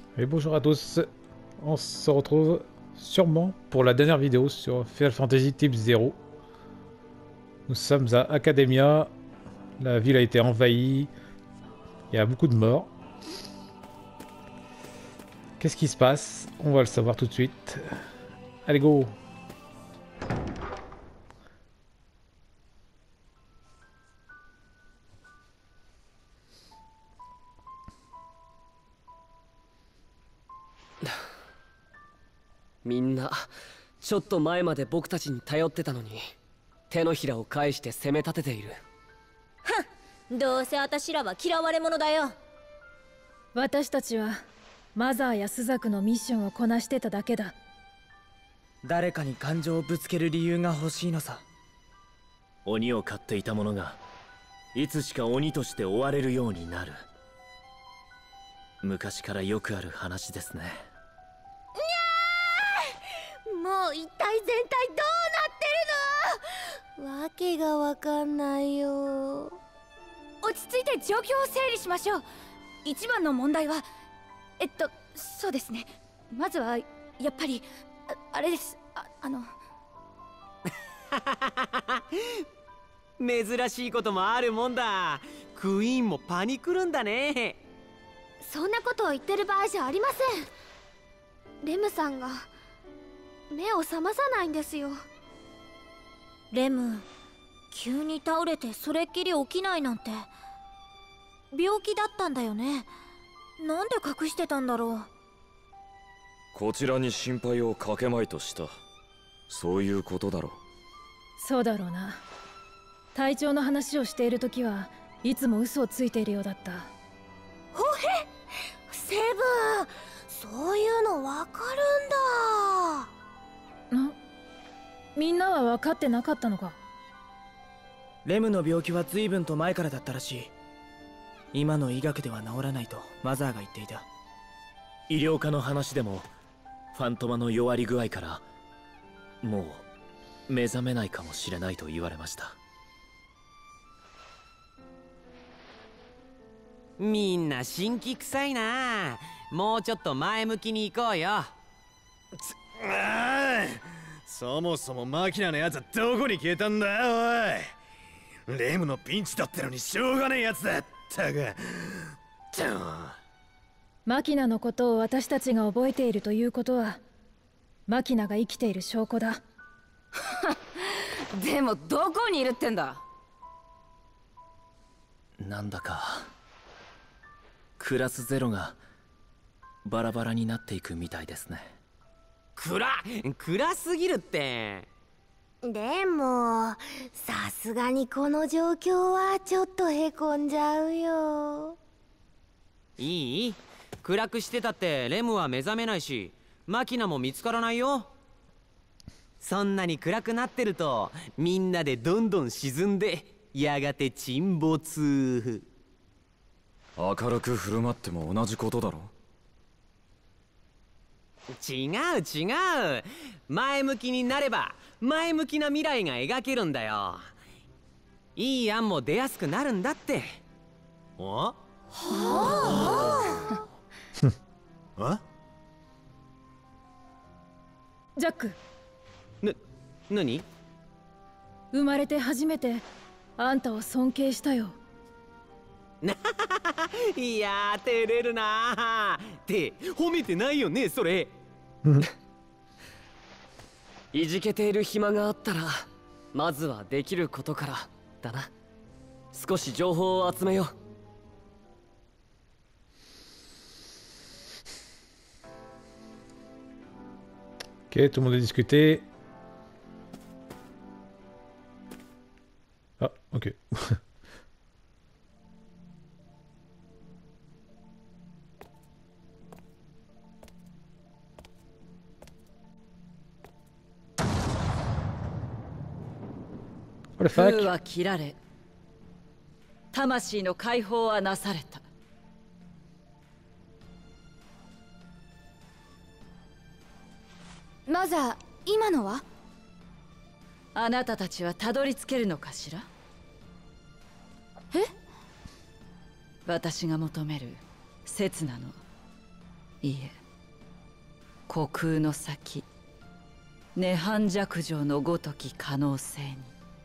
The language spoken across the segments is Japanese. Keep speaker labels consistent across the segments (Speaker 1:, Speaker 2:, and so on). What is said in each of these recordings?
Speaker 1: Et bonjour à tous, on se retrouve sûrement pour la dernière vidéo sur Final Fantasy Type 0. Nous sommes à Academia, la ville a été envahie, il y a beaucoup de morts. Qu'est-ce qui se passe? On va le savoir tout de suite. Allez go!
Speaker 2: みんなちょっと前まで僕たちに頼ってたのに手のひらを返して攻め立てている。
Speaker 3: どうせ私らは嫌われ者だよ。
Speaker 4: 私たちはマザーやスザクのミッションをこなしてただけだ。
Speaker 5: 誰かに感情をぶつける理由が欲しいのさ。
Speaker 6: 鬼を飼っていた者がいつしか鬼として追われるようになる。昔からよくある話ですね。
Speaker 3: もう一体全体どうなってるの？わけがわかんないよ。落ち着いて状況を整理しましょう。一番の問題はそうですね、まずはやっぱりあれです。
Speaker 5: 珍しいこともあるもんだ。クイーンもパニクるんだね。
Speaker 3: そんなことを言ってる場合じゃありません。レムさんが目を覚まさないんですよ。レム、急に倒れてそれっきり起きないなんて。病気だったんだよね。なんで隠してたんだろう。
Speaker 7: こちらに心配をかけまいとした。そういうことだろう。
Speaker 4: そうだろうな。体調の話をしている時はいつも嘘をついているようだった。
Speaker 3: ほへ、セブン、そういうのわかるんだ。
Speaker 4: みんなは分かってなかったのか。
Speaker 5: レムの病気は随分と前からだったらしい。今の医学では治らないとマザーが言っていた。
Speaker 6: 医療科の話でもファントマの弱り具合からもう目覚めないかもしれないと言われました。
Speaker 5: みんな神気臭いな。もうちょっと前向きに行こうよ。
Speaker 8: そもそもマキナのやつはどこに消えたんだよ、おい。レムのピンチだったのにしょうがねえやつだったが。
Speaker 4: マキナのことを私たちが覚えているということはマキナが生きている証拠だ。
Speaker 2: でもどこにいるってんだ。
Speaker 6: なんだかクラスゼロがバラバラになっていくみたいですね。
Speaker 5: 暗すぎるって。
Speaker 3: でもさすがにこの状況はちょっとへこんじゃうよ。
Speaker 5: いい？暗くしてたってレムは目覚めないしマキナも見つからないよ。そんなに暗くなってるとみんなでどんどん沈んでやがて沈没。
Speaker 7: 明るく振る舞っても同じことだろ。
Speaker 5: 違う。前向きになれば前向きな未来が描けるんだよ。いい案も出やすくなるんだって。
Speaker 8: はあ
Speaker 4: ジャック、
Speaker 5: 何？
Speaker 4: 生まれて初めてあんたを尊敬したよ。
Speaker 5: いやー照れるなー。って褒めてないよねそれ。
Speaker 2: いじけている暇があったらまずはできることからだな。少し情報を集めよう。
Speaker 1: Ok, tout le monde a discuté. Ah, ok. What the
Speaker 9: 封
Speaker 1: fuck?
Speaker 9: は切られ、魂の解放はなされた。
Speaker 3: マザー、今のは？
Speaker 9: あなたたちはたどり着けるのかしら。
Speaker 3: え？
Speaker 9: 私が求める刹那のいえ、虚空の先、涅槃寂情のごとき可能性に。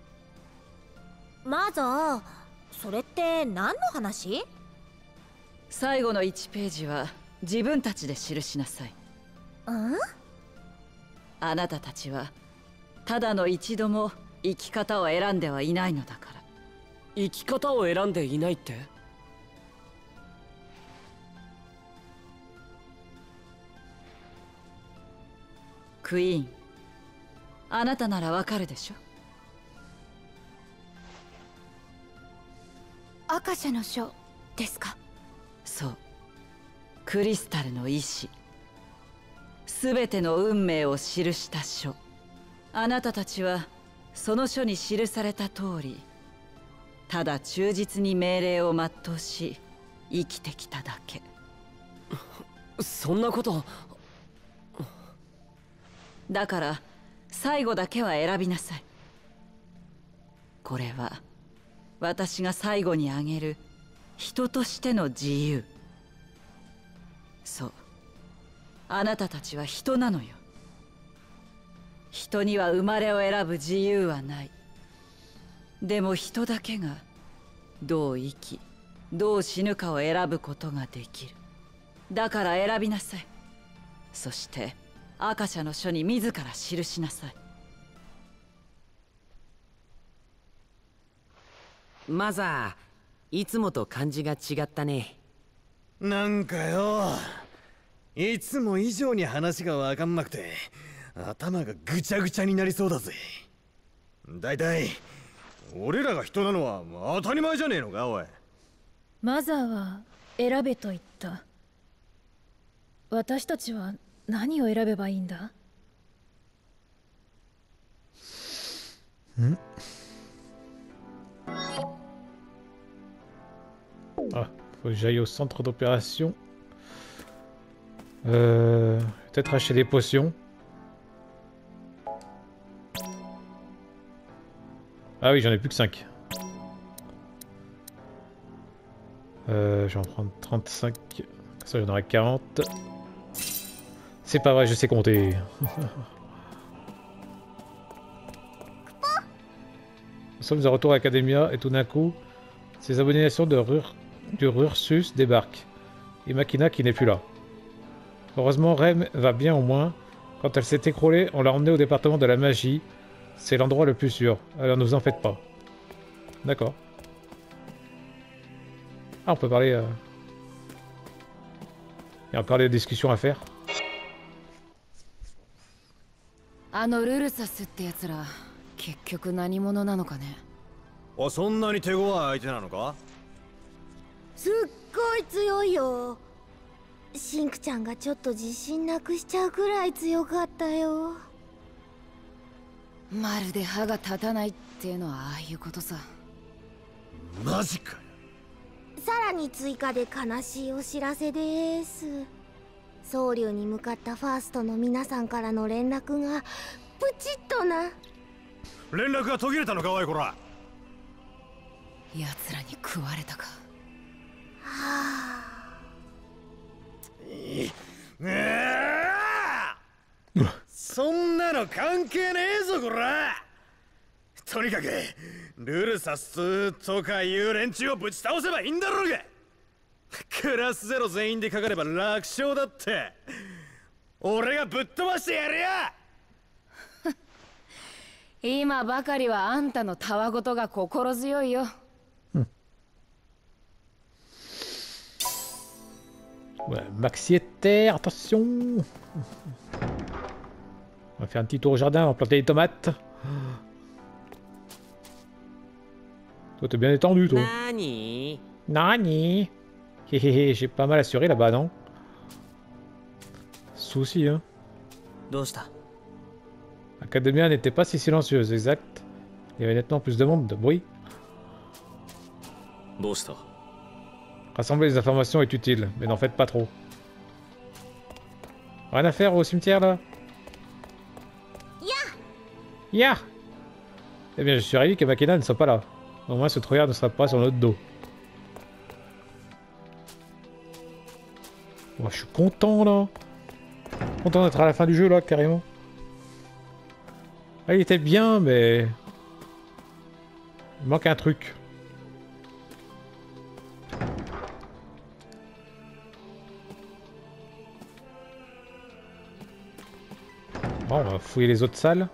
Speaker 3: マザー、それって何の話？
Speaker 9: 最後の1ページは自分たちで記しなさい。あなたたちはただの一度も生き方を選んではいないのだから。
Speaker 2: 生き方を選んでいないって？
Speaker 9: クイーン、あなたならわかるでしょ。
Speaker 3: アカシャの書ですか？
Speaker 9: そう、クリスタルの意志、すべての運命を記した書。あなたたちはその書に記された通り、ただ忠実に命令を全うし生きてきただけ。
Speaker 2: そんなこと。
Speaker 9: だから最後だけは選びなさい。これは私が最後にあげる人としての自由。そう、あなたたちは人なのよ。人には生まれを選ぶ自由はない。でも人だけがどう生きどう死ぬかを選ぶことができる。だから選びなさい。そしてアカシャの書に自ら記しなさい。
Speaker 5: マザー、いつもと感じが違ったね。
Speaker 8: なんかよ、いつも以上に話が分かんなくて頭がぐちゃぐちゃになりそうだぜ。だいたい俺らが人なのは当たり前じゃねえのか、おい。
Speaker 4: マザーは選べと言った。私たちは何を選べばいいんだ？
Speaker 1: Ah, faut que j'aille au centre d'opération. Peut-être acheter des potions. Ah oui, j'en ai plus que 5. Je vais en prendre 35. Comme ça, j'en aurai 40. C'est pas vrai, je sais compter. Nous sommes de retour à Academia et tout d'un coup, ces abominations du Rursus débarquent. Et Makina qui n'est plus là. Heureusement, Rem va bien au moins. Quand elle s'est écroulée, on l'a emmenée au département de la magie. C'est l'endroit le plus sûr. Alors ne vous en faites pas. D'accord. Ah, on peut parler... Il y a encore des discussions à faire.
Speaker 10: あのルルサスってやつら結局何者なのかね。
Speaker 8: あ、そんなに手強い相手なのか？
Speaker 3: すっごい強いよ。シンクちゃんがちょっと自信なくしちゃうくらい強かったよ。
Speaker 10: まるで歯が立たないっていうのはああいうことさ。
Speaker 8: マジかよ。
Speaker 3: さらに追加で悲しいお知らせです。総流に向かったファーストの皆さんからの連絡がプチッとな。
Speaker 8: 連絡が途切れたのか、おいこら。
Speaker 10: 奴らに食われたか。
Speaker 3: は
Speaker 8: あ。そんなの関係ねえぞこら。とにかくルルサスとかいう連中をぶち倒せばいいんだろうが。クラスゼロ全員でかかれば楽勝だって。俺がぶっ飛ばしてやるよ。
Speaker 10: 今ばかりはあんたのたわごとが心強いよ。
Speaker 1: Ouais, Maxi est terre, attention. On va faire un petit tour au jardin, on va planter des tomates. Toi, t'es bien étendu, toi.
Speaker 5: Nani?
Speaker 1: Nani? Héhéhé, j'ai pas mal assuré là-bas, non? Souci, hein. Academia n'était pas si silencieuse, exact. Il y avait nettement plus de monde, de bruit. Rassembler les informations est utile, mais n'en faites pas trop. Rien à faire au cimetière, là? Ya! Eh bien, je suis ravi que Makina ne soit pas là. Au moins, ce trouillard ne sera pas sur notre dos. Oh, je suis content là. Content d'être à la fin du jeu là, carrément. Ah, il était bien, mais... Il manque un truc. Bon, on va fouiller les autres salles.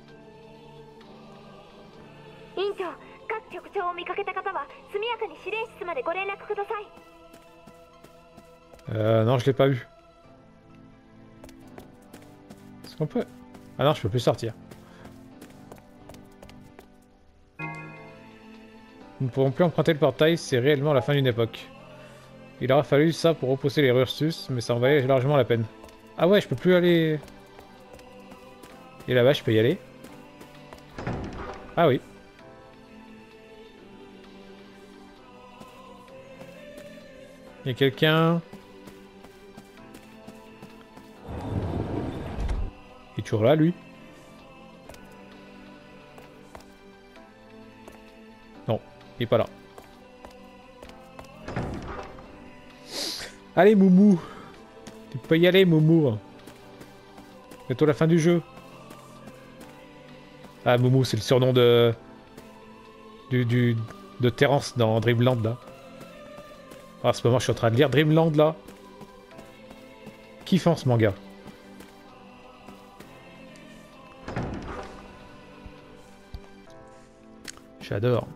Speaker 1: Non, je l'ai pas vu. Est-ce qu'on peut... Ah non, je peux plus sortir. Nous ne pourrons plus emprunter le portail, c'est réellement la fin d'une époque. Il aura fallu ça pour repousser les Ursus, mais ça en valait largement la peine. Ah ouais, je peux plus aller... Et là-bas, je peux y aller. Ah oui. Il y a quelqu'un... Il est toujours là, lui. Non, il est pas là. Allez, Moumou. Tu peux y aller, Moumou. Bientôt la fin du jeu. Ah, Moumou, c'est le surnom de... de Terrence dans Dreamland, là. Ah, à ce moment, je suis en train de lire Dreamland, là. Kiffant, ce manga. J'adore.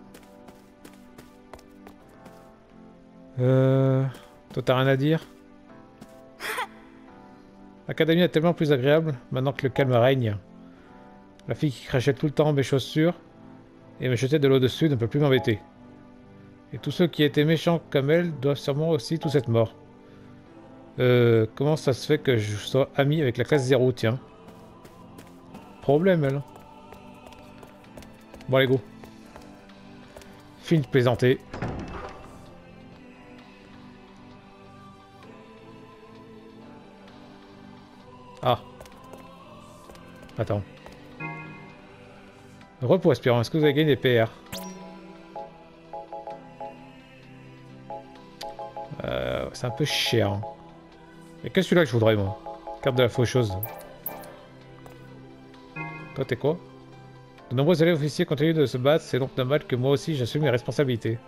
Speaker 1: Toi, t'as rien à dire? L'académie est tellement plus agréable, maintenant que le calme règne. La fille qui crachait tout le temps mes chaussures et me jetait de l'eau dessus ne peut plus m'embêter. Et tous ceux qui étaient méchants comme elle doivent sûrement aussi tous être morts. Comment ça se fait que je sois ami avec la classe 0, tiens? Problème, elle. Bon, allez, go. Fini de plaisanter. Ah. Attends. Repos aspirant, est-ce que vous avez gagné des PR? C'est un peu cher. Hein. Et que celui-là que je voudrais, moi. Carte de la faucheuse. Toi, t'es quoi? De nombreux élèves officiers continuent de se battre, c'est donc normal que moi aussi j'assume mes responsabilités.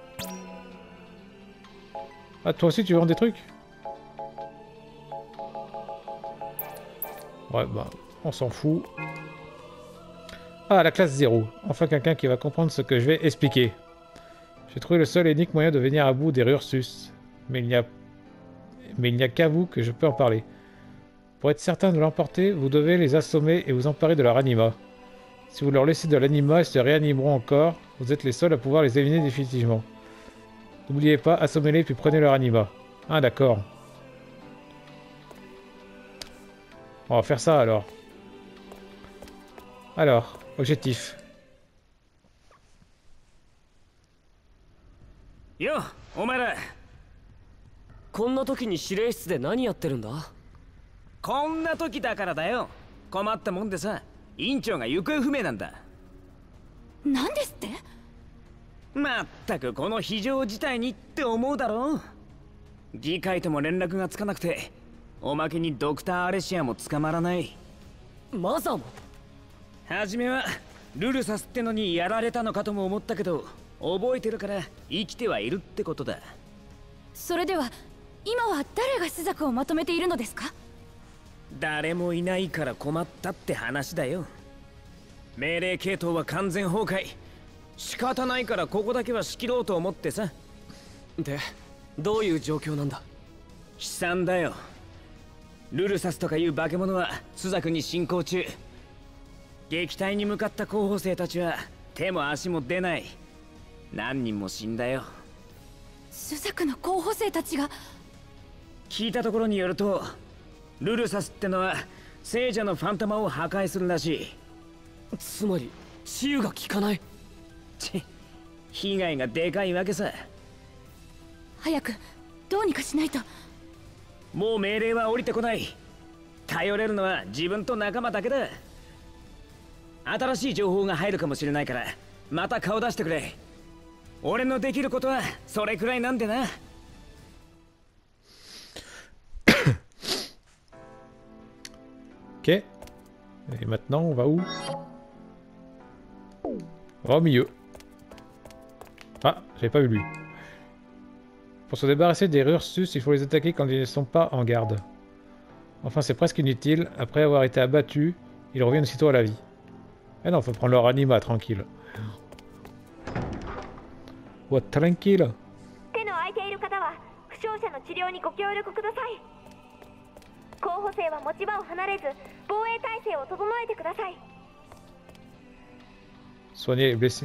Speaker 1: Ah, toi aussi tu vends des trucs? Ouais, bah, on s'en fout. Ah, la classe 0. Enfin quelqu'un qui va comprendre ce que je vais expliquer. J'ai trouvé le seul et unique moyen de venir à bout des Ursus. Mais il n'y a qu'à vous que je peux en parler. Pour être certain de l'emporter, vous devez les assommer et vous emparer de leur anima. Si vous leur laissez de l'anima, ils se réanimeront encore. Vous êtes les seuls à pouvoir les éliminer définitivement. N'oubliez pas, assommez-les puis prenez leur anima. Ah d'accord. On va faire ça alors. Alors, objectif.
Speaker 2: Yo, お前ら。こんな時に指令室で何やってるんだ？
Speaker 11: こんな時だからだよ。困ったもんでさ、院長が行方不明なんだ。
Speaker 3: 何ですって？
Speaker 11: まったくこの非常事態にって思うだろう。議会とも連絡がつかなくて、おまけにドクター・アレシアも捕まらない。
Speaker 2: マザーも？
Speaker 11: はじめはルルサスってのにやられたのかとも思ったけど、覚えてるから生きてはいるってことだ。
Speaker 3: それでは今は誰が朱雀をまとめているのですか？
Speaker 11: 誰もいないから困ったって話だよ。命令系統は完全崩壊。仕方ないからここだけは仕切ろうと思ってさ。
Speaker 2: で、どういう状況なんだ？
Speaker 11: 悲惨だよ。ルルサスとかいう化け物は朱雀に進行中。撃退に向かった候補生たちは手も足も出ない。何人も死んだよ。
Speaker 3: 朱雀の候補生たちが。
Speaker 11: 聞いたところによると、ルルサスってのは聖者のファンタマを破壊するらしい。
Speaker 2: つまり治癒が効かない。
Speaker 11: 被害がでかいわけさ。
Speaker 3: 早くどうにかしないと。
Speaker 11: もう命令は降りてこない。頼れるのは自分と仲間だけだ。新しい情報が入るかもしれないからまた顔出してくれ。俺のできることはそれくらいなんでな。
Speaker 1: Et maintenant, on va où? Au milieu. Ah, j'avais pas vu lui. Pour se débarrasser des Ursus, il faut les attaquer quand ils ne sont pas en garde. Enfin, c'est presque inutile. Après avoir été abattus, ils reviennent aussitôt à la vie. Eh non, faut prendre leur anima, tranquille. What, tranquille? Soigner les blessés.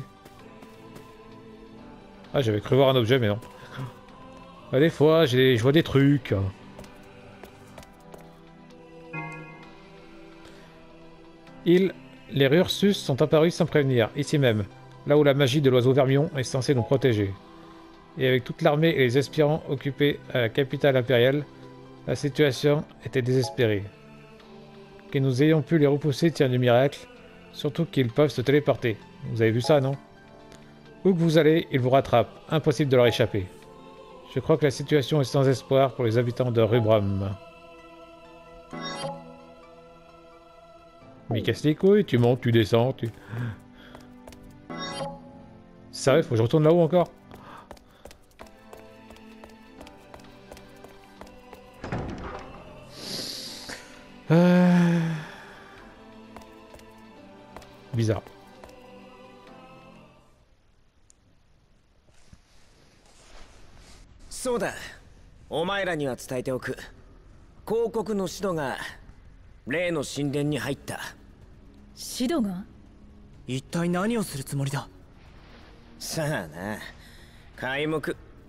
Speaker 1: Ah, j'avais cru voir un objet, mais non. Ah, des fois, je vois des trucs. Les Ursus sont apparus sans prévenir, ici même, là où la magie de l'oiseau vermillon est censée nous protéger. Et avec toute l'armée et les aspirants occupés à la capitale impériale, la situation était désespérée. Que nous ayons pu les repousser tient du miracle, surtout qu'ils peuvent se téléporter. Vous avez vu ça, non? Où que vous allez, ils vous rattrapent, impossible de leur échapper. Je crois que la situation est sans espoir pour les habitants de Rubrum. Mais casse les couilles, tu montes, tu descends, tu... C'est vrai, faut que je retourne là-haut encore. Bizarre.
Speaker 11: そうだ。お前らには伝えておく。広告の使徒が例の神殿に入った。
Speaker 4: シドが？
Speaker 11: 一体何をするつもりだ？さあな。開目。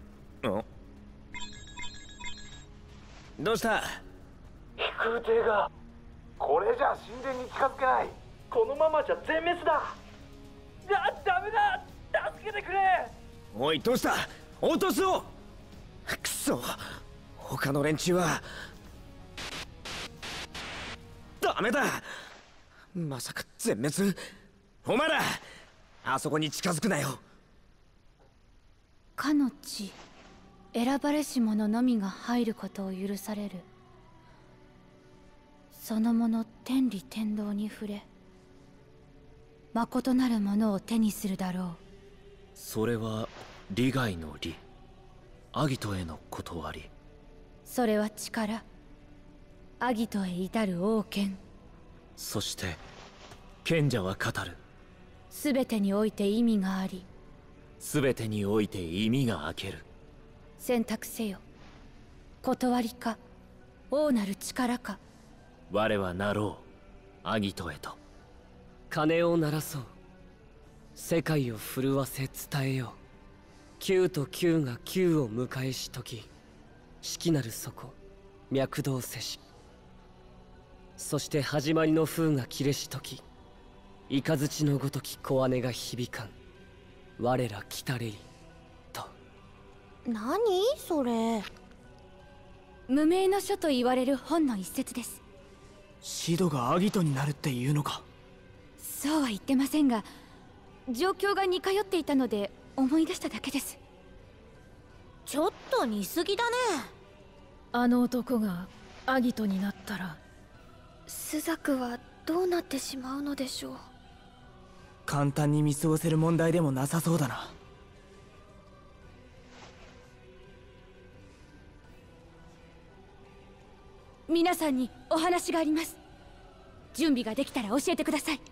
Speaker 11: どうした？
Speaker 12: 飛空艇が。これじゃ神殿に近づけない。このままじゃ全滅だ。ダメだ。助けてくれ。
Speaker 11: おい、どうした？落とすぞ。くそ。他の連中は。ダメだ。まさか全滅。お前らあそこに近づくなよ。
Speaker 3: かの地、選ばれし者のみが入ることを許される。その者天理天道に触れ、誠なるものを手にするだろう。
Speaker 6: それは利害の利、アギトへの断り。
Speaker 3: それは力、アギトへ至る王権。
Speaker 6: そして賢者は語る。
Speaker 3: すべてにおいて意味があり、
Speaker 6: すべてにおいて意味が明ける。
Speaker 3: 選択せよ。断りか、王なる力か。
Speaker 6: 我はなろう、アギトへと。
Speaker 2: 鐘を鳴らそう。世界を震わせ伝えよう。9と9が9を迎えし時、四季なる底、脈動せし。そして始まりの風が切れし時、雷のごとき小姉が響かん。我ら来たれりと。
Speaker 3: 何それ？無名の書と言われる本の一節です。
Speaker 11: シドがアギトになるっていうのか？
Speaker 3: そうは言ってませんが、状況が似通っていたので思い出しただけです。ちょっと似すぎだね。
Speaker 4: あの男がアギトになったら、
Speaker 3: スザクはどうなってしまうのでしょう。
Speaker 11: 簡単に見過ごせる問題でもなさそうだな。
Speaker 3: 皆さんにお話があります。準備ができたら教えてください。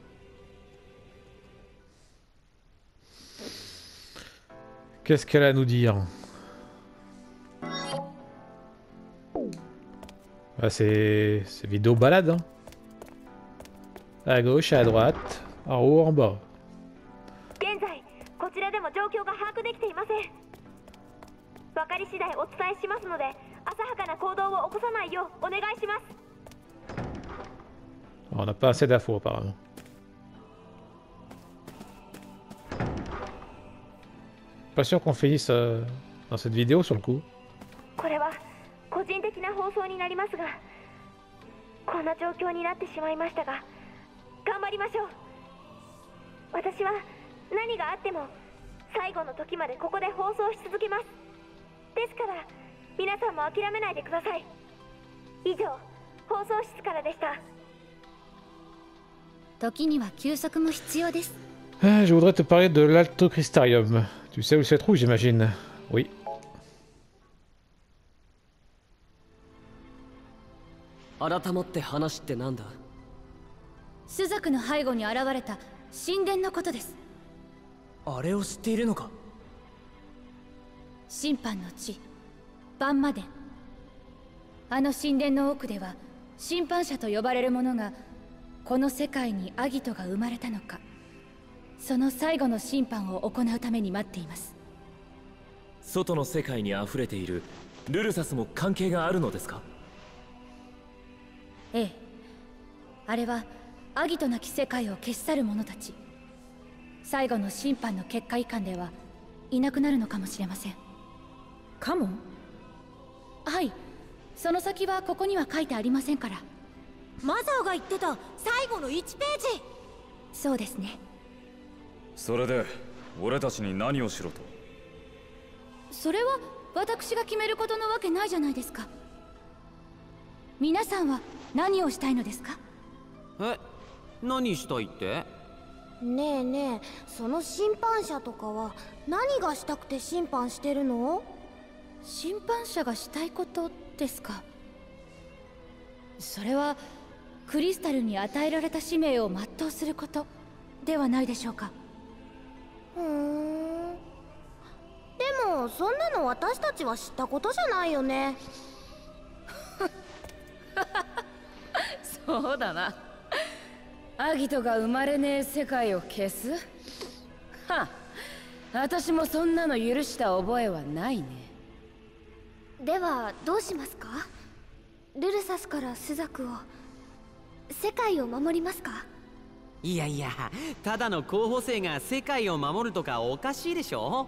Speaker 1: Qu'est-ce qu'elle a à nous dire? Ah, c'est vidéo balade, hein. À gauche, à droite, en haut, en bas.
Speaker 3: 現在こちらでも状況が把握できていません。分かり次第お伝えしますので、浅はかな行動を起こさないようお願いします。
Speaker 1: On n'a pas assez d'infos apparemment. Pas sûr qu'on finisse dans cette vidéo sur le coup.
Speaker 3: これは個人的な放送になりますが、こんな状況になってしまいましたが、頑張りましょう。私は何があっても最後の時までここで放送し続けます。ですから皆さんも諦めないでください。以上、放送室からでした。 時には休息も必要です。
Speaker 1: Je voudrais te parler de l'Altocristarium. Tu sais où se trouve, j'imagine. Oui.
Speaker 2: 改まって話ってなんだ？
Speaker 4: 朱雀の背後に現れた神殿のことです。
Speaker 11: あれを知っているのか？
Speaker 4: 審判の地、バンマ殿。あの神殿の奥では審判者と呼ばれる者がこの世界にアギトが生まれたのか、その最後の審判を行うために待っています。
Speaker 6: 外の世界にあふれているルルサスも関係があるのですか？
Speaker 4: ええ、あれはアギトなき世界を消し去る者たち。最後の審判の結果以下ではいなくなるのかもしれません。かも？はい、その先はここには書いてありませんから。
Speaker 3: マザーが言ってた最後の1ページ。
Speaker 4: そうですね。
Speaker 7: それで俺たちに何をしろと？
Speaker 4: それは私が決めることのわけないじゃないですか。皆さんは何をしたいのですか？
Speaker 5: え、何したいって？
Speaker 3: ねえねえ、その審判者とかは何がしたくて審判してるの？
Speaker 4: 審判者がしたいことですか？それはクリスタルに与えられた使命を全うすることではないでしょうか。
Speaker 3: でもそんなの私たちは知ったことじゃないよね。
Speaker 10: そうだな。アギトが生まれねえ世界を消す？は、私もそんなの許した覚えはないね。
Speaker 3: ではどうしますか？ルルサスから朱雀を、世界を守りますか？
Speaker 5: いやいや、ただの候補生が世界を守るとかおかしいでしょ。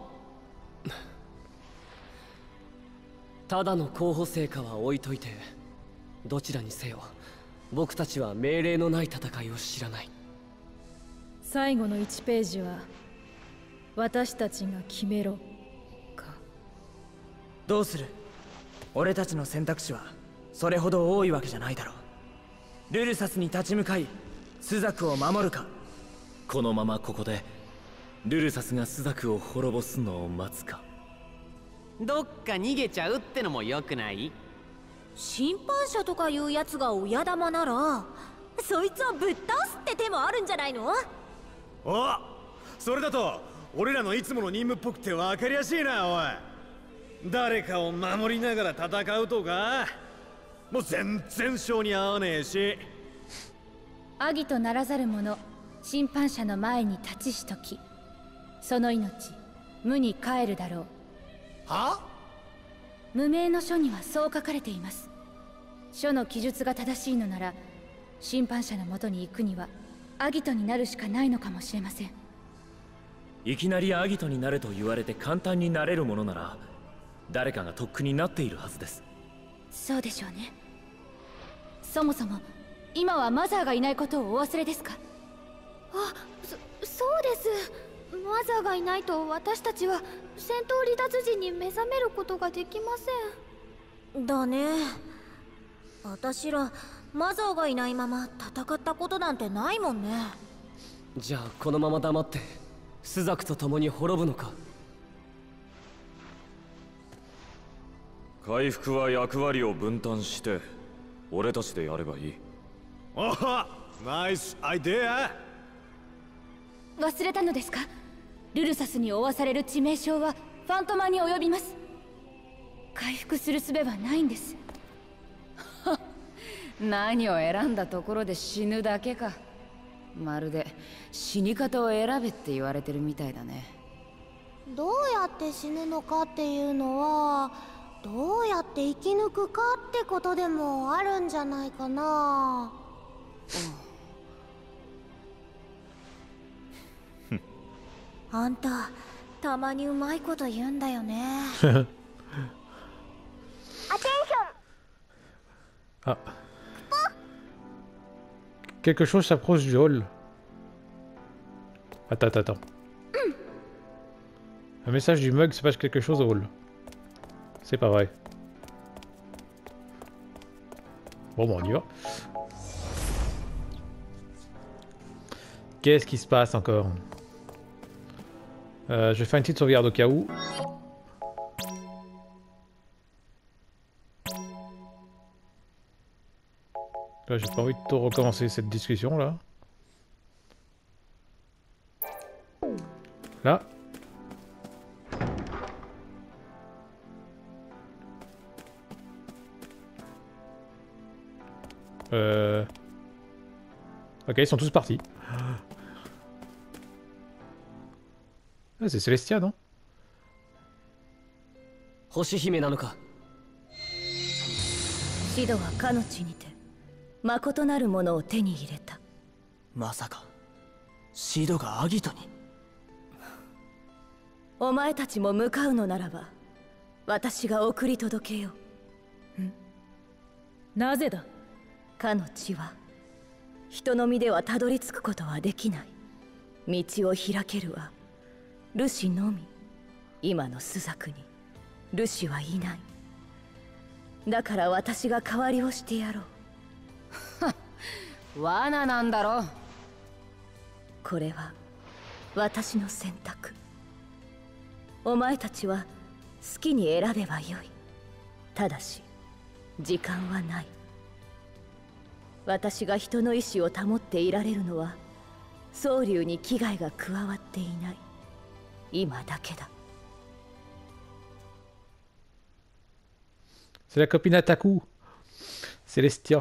Speaker 2: ただの候補生かは置いといて、どちらにせよ僕たちは命令のない戦いを知らない。
Speaker 4: 最後の1ページは私たちが決めろか。
Speaker 11: どうする？俺たちの選択肢はそれほど多いわけじゃないだろう。ルルサスに立ち向かい朱雀を守るか、
Speaker 6: このままここでルルサスが朱雀を滅ぼすのを待つか。
Speaker 5: どっか逃げちゃうってのもよくない？
Speaker 3: 審判者とかいうやつが親玉ならそいつをぶっ倒すって手もあるんじゃないの？
Speaker 8: お、それだと俺らのいつもの任務っぽくて分かりやすいな。おい、誰かを守りながら戦うとかもう全然性に合わねえし。
Speaker 4: アギとならざる者、審判者の前に立ちしとき、その命無に帰るだろう。
Speaker 8: は？
Speaker 4: 無名の書にはそう書かれています。書の記述が正しいのなら、審判者のもとに行くにはアギトになるしかないのかもしれません。
Speaker 6: いきなりアギトになれと言われて簡単になれるものなら、誰かがとっくになっているはずです。
Speaker 4: そうでしょうね。そもそも今はマザーがいないことをお忘れですか？
Speaker 3: そうです。マザーがいないと私たちは戦闘離脱時に目覚めることができません。だね。私らマザーがいないまま戦ったことなんてないもんね。
Speaker 2: じゃあこのまま黙って朱雀と共に滅ぶのか？
Speaker 7: 回復は役割を分担して俺たちでやればいい。
Speaker 8: おは、ナイスアイデア。
Speaker 4: 忘れたのですか？ルルサスに負わされる致命傷はファントマに及びます。回復する術はないんです。
Speaker 10: 何を選んだところで死ぬだけか。まるで死に方を選べって言われてるみたいだね。
Speaker 3: どうやって死ぬのかっていうのはどうやって生き抜くかってことでもあるんじゃないかな。あんたたまにうまいこと言うんだよね。
Speaker 1: Ah. Quelque chose s'approche du hall. Attends. Un message du mug, se passe quelque chose au hall. C'est pas vrai. Bon, on y va. Qu'est-ce qui se passe encore? Je vais faire une petite sauvegarde au cas où. Là, j'ai pas envie de tout recommencer cette discussion là. Là. Ok, ils sont tous partis. Ah, c'est Célestia, non?
Speaker 2: 星姫なのか。
Speaker 4: シドはかの地にて誠なるものを手に入れた。
Speaker 13: まさかシドがアギトに。
Speaker 4: お前たちも向かうのならば私が送り届けよう。なぜだ？かの地は人の身ではたどり着くことはできない。道を開けるはルシのみ。今の朱雀にルシはいない。だから私が代わりをしてやろ
Speaker 10: う。罠なんだろ。
Speaker 4: これは私の選択。お前たちは好きに選べばよい。ただし時間はない。私が人の意志を保っていられるのは蒼龍に危害が加わっていない今だけだ。
Speaker 1: C'est la copine à Taku, Célestia.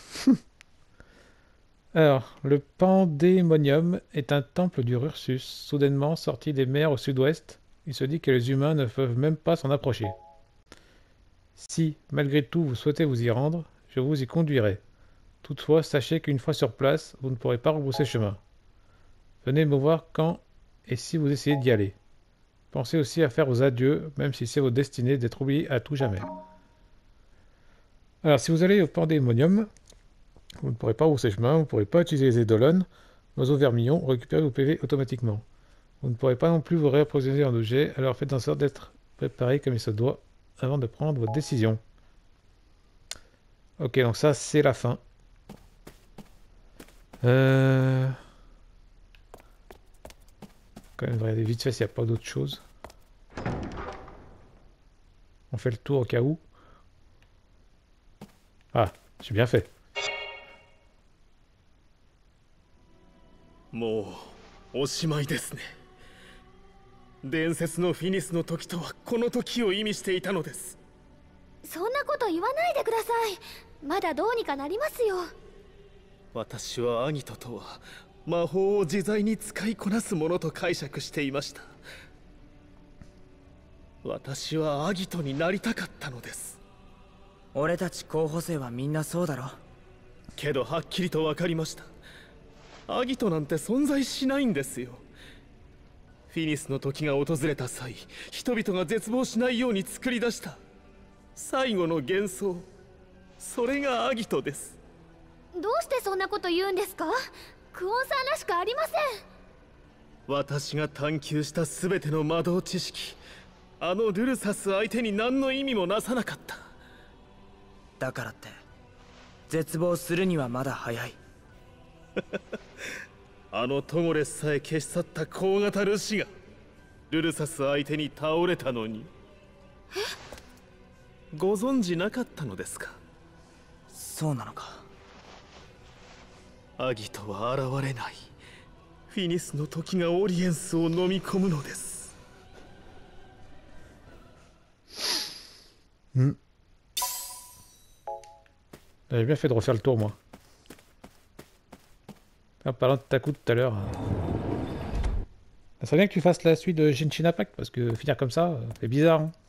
Speaker 1: Alors, le Pandémonium est un temple du Ursus, soudainement sorti des mers au sud-ouest. Il se dit que les humains ne peuvent même pas s'en approcher. Si, malgré tout, vous souhaitez vous y rendre, je vous y conduirai. Toutefois, sachez qu'une fois sur place, vous ne pourrez pas rebrousser chemin. Venez me voir quand et si vous essayez d'y aller. Pensez aussi à faire vos adieux, même si c'est votre destinée d'être oublié à tout jamais. Alors, si vous allez au Pandémonium, vous ne pourrez pas rebrousser chemin, vous ne pourrez pas utiliser les édolones, oiseaux vermillons, récupérer vos PV automatiquement. Vous ne pourrez pas non plus vous réapprovisionner en objets, alors faites en sorte d'être préparé comme il se doit avant de prendre votre décision. Ok, donc ça, c'est la fin. Quand même, regardez vite fait s'il n'y a pas d'autre chose. On fait le tour au cas où. Ah, j'ai bien fait.
Speaker 8: もうおしまいですね。伝説のフィニスの時とはこの時を意味していたのです。
Speaker 3: そんなこと言わないでください。まだどうにかなりますよ。
Speaker 8: 私はアギトとは魔法を自在に使いこなすものと解釈していました。私はアギトになりたかったのです。
Speaker 13: 俺たち候補生はみんなそうだろ。
Speaker 8: けどはっきりと分かりました。アギトなんて存在しないんですよ。フィニスの時が訪れた際、人々が絶望しないように作り出した最後の幻想、それがアギトです。
Speaker 3: どうしてそんなこと言うんですか？クオンさんらしくありません。
Speaker 8: 私が探求した全ての魔導知識、あのルルサス相手に何の意味もなさなかった。
Speaker 13: だからって絶望するにはまだ早い。
Speaker 8: あのトゴレスさえ消し去った高型ルシがルルサス相手に倒れたのに。ご存知なかったのですか？
Speaker 13: そうなのか。
Speaker 8: アギトは現れない。フィニスの時がオリエンスを飲み込むのです。
Speaker 1: J'avais bien fait de refaire le tour, moi. En parlant de Taku tout à l'heure. Ça serait bien que tu fasses la suite de Genshin Impact, parce que finir comme ça, c'est bizarre. Hein.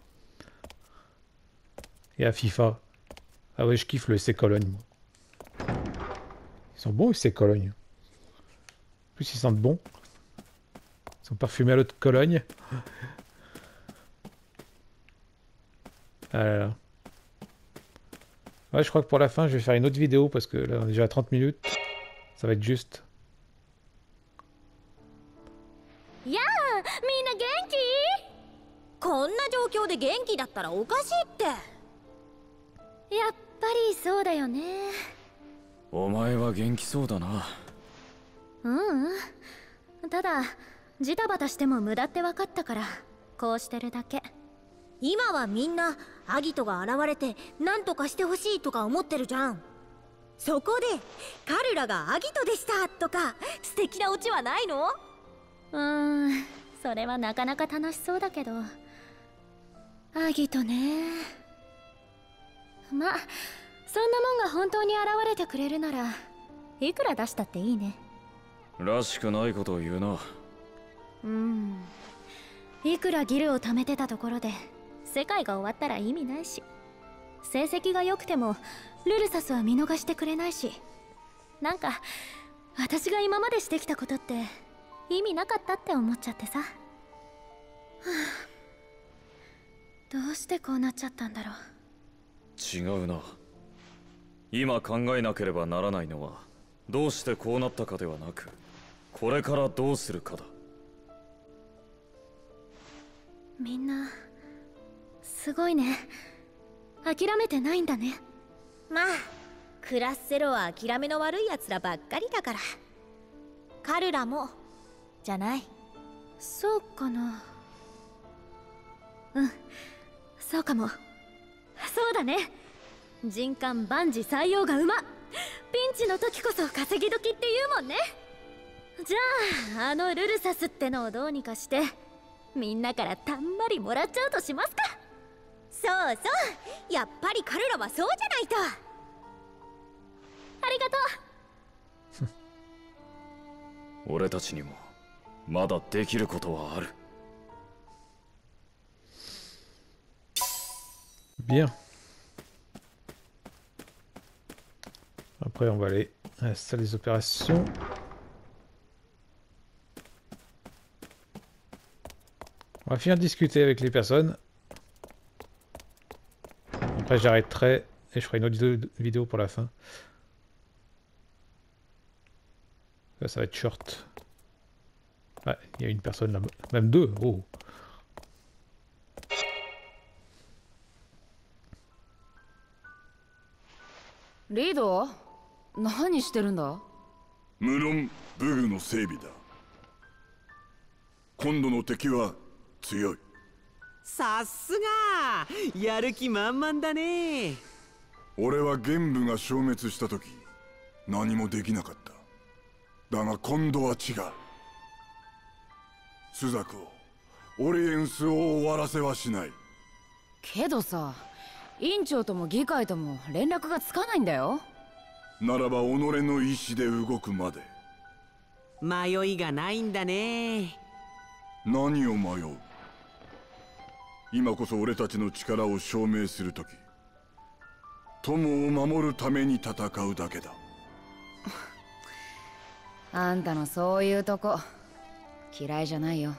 Speaker 1: Et à FIFA. Ah ouais, je kiffe le C Cologne, moi. Ils sont bons, ces Cologne. En plus, ils sentent bon. Ils sont parfumés à l'eau de Cologne. Ah là là. Ouais, je crois que pour la fin, je vais faire une autre vidéo parce que là, on est déjà à 30 minutes. Ça va être juste.
Speaker 3: Ya, minna genki? こんな状況で元気だったらおかしいって。やっぱりそうだよね。
Speaker 7: お前は元気そうだな。
Speaker 3: ただジタバタしても無駄って分かったからこうしてるだけ。今はみんなアギトが現れて何とかしてほしいとか思ってるじゃん。そこでカルラがアギトでしたとか素敵なオチはないの？それはなかなか楽しそうだけど。アギトね。ま、そんなもんが本当に現れてくれるならいくら出したっていいね。
Speaker 7: らしくないことを言うな。
Speaker 3: いくらギルを貯めてたところで世界が終わったら意味ないし、成績が良くてもルルサスは見逃してくれないし、なんか私が今までしてきたことって意味なかったって思っちゃってさ。どうしてこうなっちゃったんだろう。
Speaker 7: 違うな。今考えなければならないのはどうしてこうなったかではなく、これからどうするかだ。
Speaker 3: みんなすごいね。諦めてないんだね。まあクラッセロは諦めの悪いやつらばっかりだから。カルラもじゃない？そうかな。そうかも。そうだね。人間万事採用が馬。ピンチの時こそ稼ぎ時って言うもんね。じゃああのルルサスってのをどうにかしてみんなからたんまりもらっちゃうとしますか。そうそう、やっぱり彼らはそうじゃないと。ありがと
Speaker 7: う。俺たちにもまだできることはある。
Speaker 1: Bien. Après, on va aller installer les opérations. On va finir de discuter avec les personnes. Après, j'arrêterai et je ferai une autre vidéo pour la fin. Ça va être short. Ouais, il y a une personne là, même deux. Oh.
Speaker 10: Rido, 何してるんだ？
Speaker 14: 無論武具の整備だ。今度の敵は強い。
Speaker 5: さすがやる気満々だね。
Speaker 14: 俺は玄武が消滅した時何もできなかった。だが今度は違う。朱雀をオリエンスを終わらせはしない。
Speaker 10: けどさ、院長とも議会とも連絡がつかないんだよ。
Speaker 14: ならば己の意志で動くまで。
Speaker 5: 迷いがないんだね。
Speaker 14: 何を迷う？今こそ俺たちの力を証明する時。友を守るために戦うだけだ。
Speaker 10: あんたのそういうとこ嫌いじゃないよ。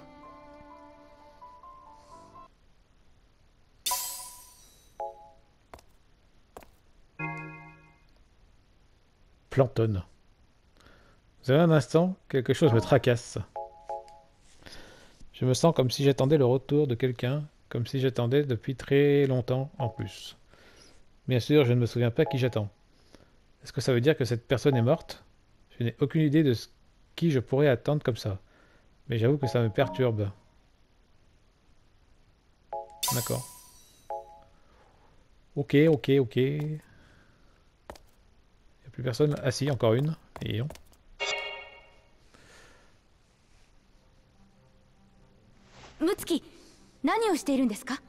Speaker 1: Planton. Vous avez un instant, quelque chose me tracasse. Je me sens comme si j'attendais le retour de quelqu'un, comme si j'attendais depuis très longtemps en plus. Bien sûr, je ne me souviens pas qui j'attends. Est-ce que ça veut dire que cette personne est morte? Je n'ai aucune idée de qui je pourrais attendre comme ça. Mais j'avoue que ça me perturbe. D'accord. Ok. Il n'y a plus personne. Ah si, encore une. Et on.
Speaker 3: Mutsuki, 何をしているんですか？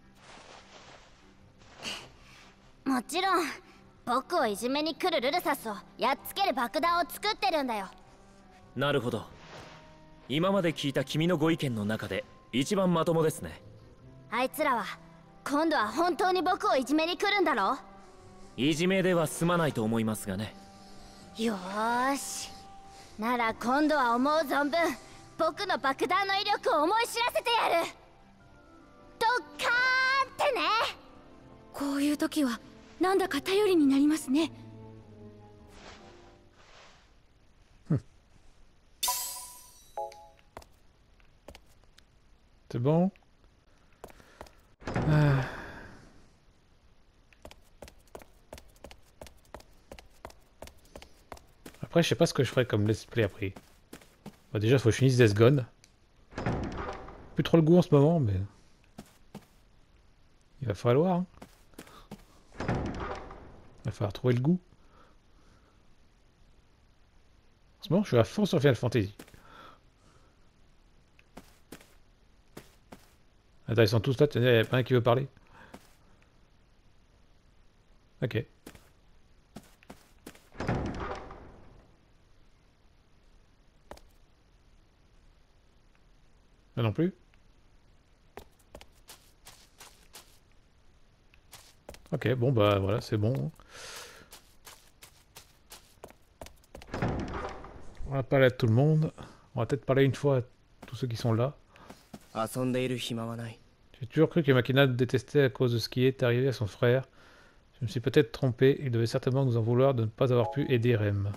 Speaker 3: もちろん僕をいじめに来るルルサスをやっつける爆弾を作ってるんだよ。
Speaker 6: なるほど。今まで聞いた君のご意見の中で一番まともですね。
Speaker 3: あいつらは今度は本当に僕をいじめに来るんだろ？
Speaker 6: いじめでは済まないと思いますがね。
Speaker 3: よーし、なら今度は思う存分僕の爆弾の威力を思い知らせてやる。ドッカーンってね。こういう時はなんだか頼りになりますね。
Speaker 1: C'est bon? Après, je sais pas ce que je ferai comme let's play après. Bah, déjà, faut que je finisse Death Gone. Plus trop le goût en ce moment, mais... il va falloir. Hein. Il va falloir trouver le goût. En ce moment, je suis à fond sur Final Fantasy. Attends, ils sont tous là, il n'y a pas un qui veut parler. Ok. Là non plus. Ok, bon bah voilà, c'est bon. On va parler à tout le monde. On va peut-être parler une fois à tous ceux qui sont là. J'ai toujours cru que Makina détestait à cause de ce qui est arrivé à son frère. Je me suis peut-être trompé, il devait certainement nous en vouloir de ne pas avoir pu aider Rem.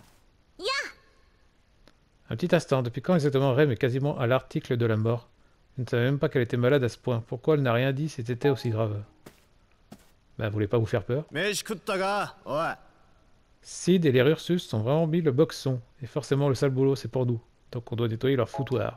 Speaker 1: Un petit instant, depuis quand exactement Rem est quasiment à l'article de la mort? Je ne savais même pas qu'elle était malade à ce point. Pourquoi elle n'a rien dit si c'était aussi grave? Ben, elle voulait pas vous faire peur. Sid et les Ursus sont vraiment mis le boxon. Et forcément le sale boulot c'est pour nous. Donc on doit nettoyer leur foutoir.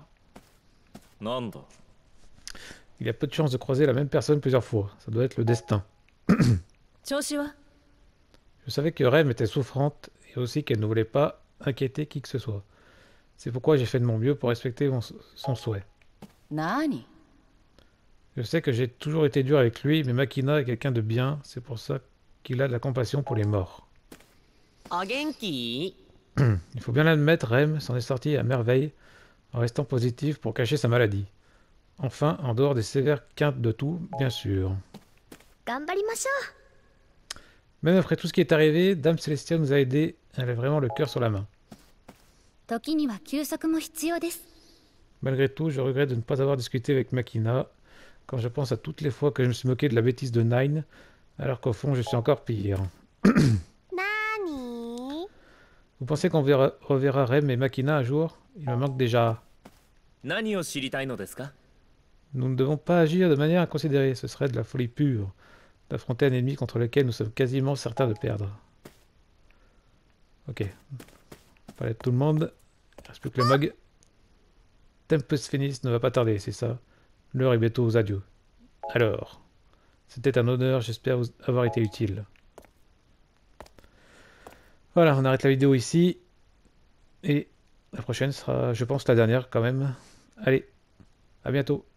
Speaker 1: Il y a peu de chances de croiser la même personne plusieurs fois. Ça doit être le destin. Je savais que Rem était souffrante et aussi qu'elle ne voulait pas inquiéter qui que ce soit. C'est pourquoi j'ai fait de mon mieux pour respecter son souhait. Je sais que j'ai toujours été dur avec lui, mais Makina est quelqu'un de bien. C'est pour ça qu'il a de la compassion pour les morts. Il faut bien l'admettre, Rem s'en est sorti à merveille en restant positif pour cacher sa maladie. Enfin, en dehors des sévères quintes de tout, bien sûr. Même après tout ce qui est arrivé, Dame Celestia nous a aidés. Elle a vraiment le cœur sur la main. Malgré tout, je regrette de ne pas avoir discuté avec Makina quand je pense à toutes les fois que je me suis moqué de la bêtise de Nine, alors qu'au fond, je suis encore pire. Vous pensez qu'on reverra Rem et Makina un jour? Il me manque déjà. Nous ne devons pas agir de manière inconsidérée. Ce serait de la folie pure d'affronter un ennemi contre lequel nous sommes quasiment certains de perdre. Ok. Parler de tout le monde. Il ne reste plus que le mag. Tempus Finis ne va pas tarder, c'est ça. L'heure est bientôt aux adieux. Alors, c'était un honneur, j'espère avoir été utile. Voilà, on arrête la vidéo ici. Et la prochaine sera, je pense, la dernière quand même. Allez, à bientôt.